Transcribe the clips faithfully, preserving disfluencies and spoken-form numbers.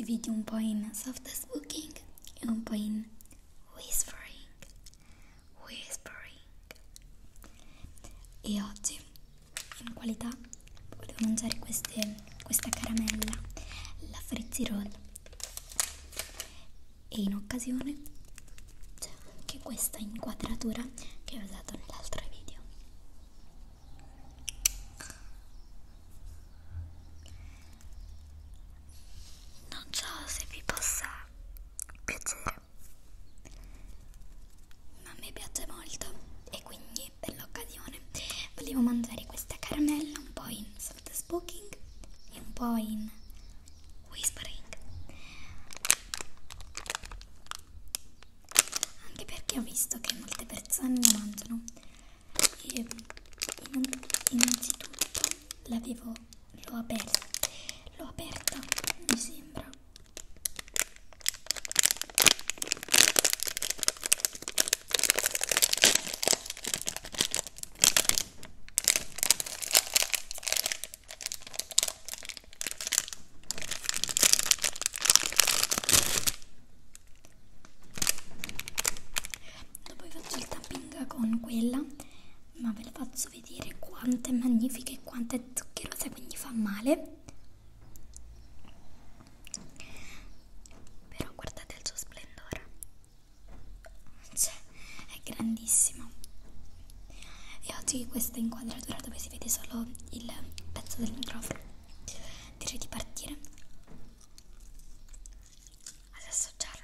questi video un po' in soft spoken e un po' in whispering, whispering. E oggi, in qualità, volevo mangiare queste, questa caramella, la Frizzy Roll. E in occasione c'è anche questa inquadratura che ho usato nell'altro video. Non so se vi possa piacere, ma a me piace molto e quindi per l'occasione volevo mangiare questa caramella un po' in soft spoken e un po' in whispering, anche perché ho visto che molte persone la mangiano e innanzitutto l'avevo l'ho aperta l'ho aperta mi sembra dopo vi faccio il tapping con quella, ma ve le faccio vedere quanto è magnifica e quanto è zuccherosa, quindi fa male. Però guardate il suo splendore, cioè è grandissimo. E oggi questa inquadratura dove si vede solo il pezzo del microfono, direi di partire ad assaggiarla.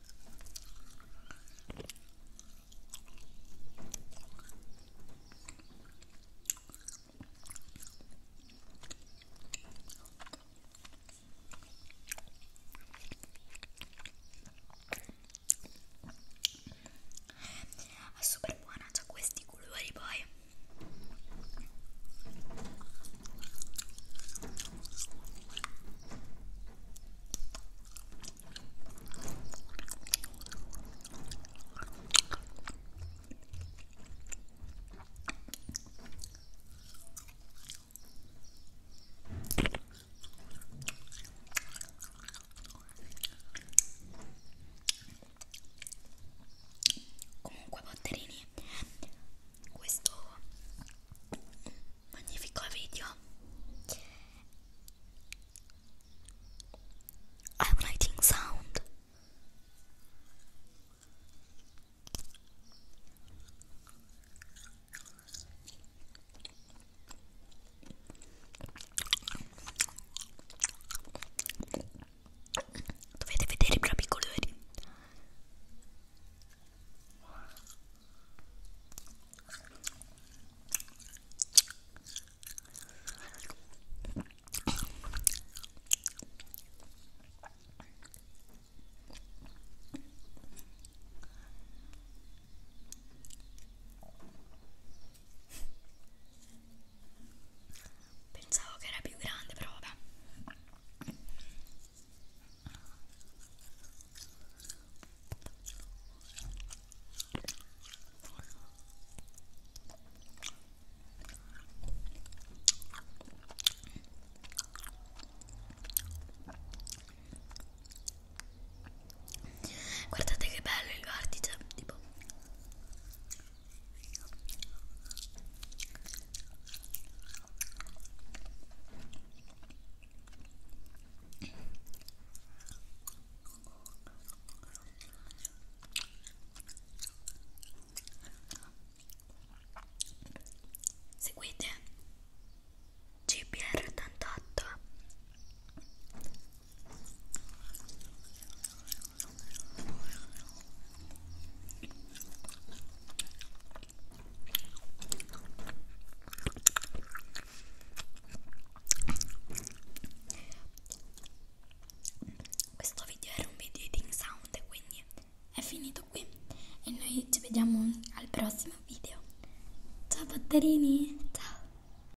È super buona, c'ha questi colori poi. Comunque botterini, questo magnifico video ha un lighting sound dovete vedere i propri colori. Pensavo che era più grande, però vabbè. Guardate che bello il vertice, tipo. Seguite G P R ottantotto. Questo video era un video eating sound, quindi è finito qui e noi ci vediamo al prossimo video. Ciao botterini!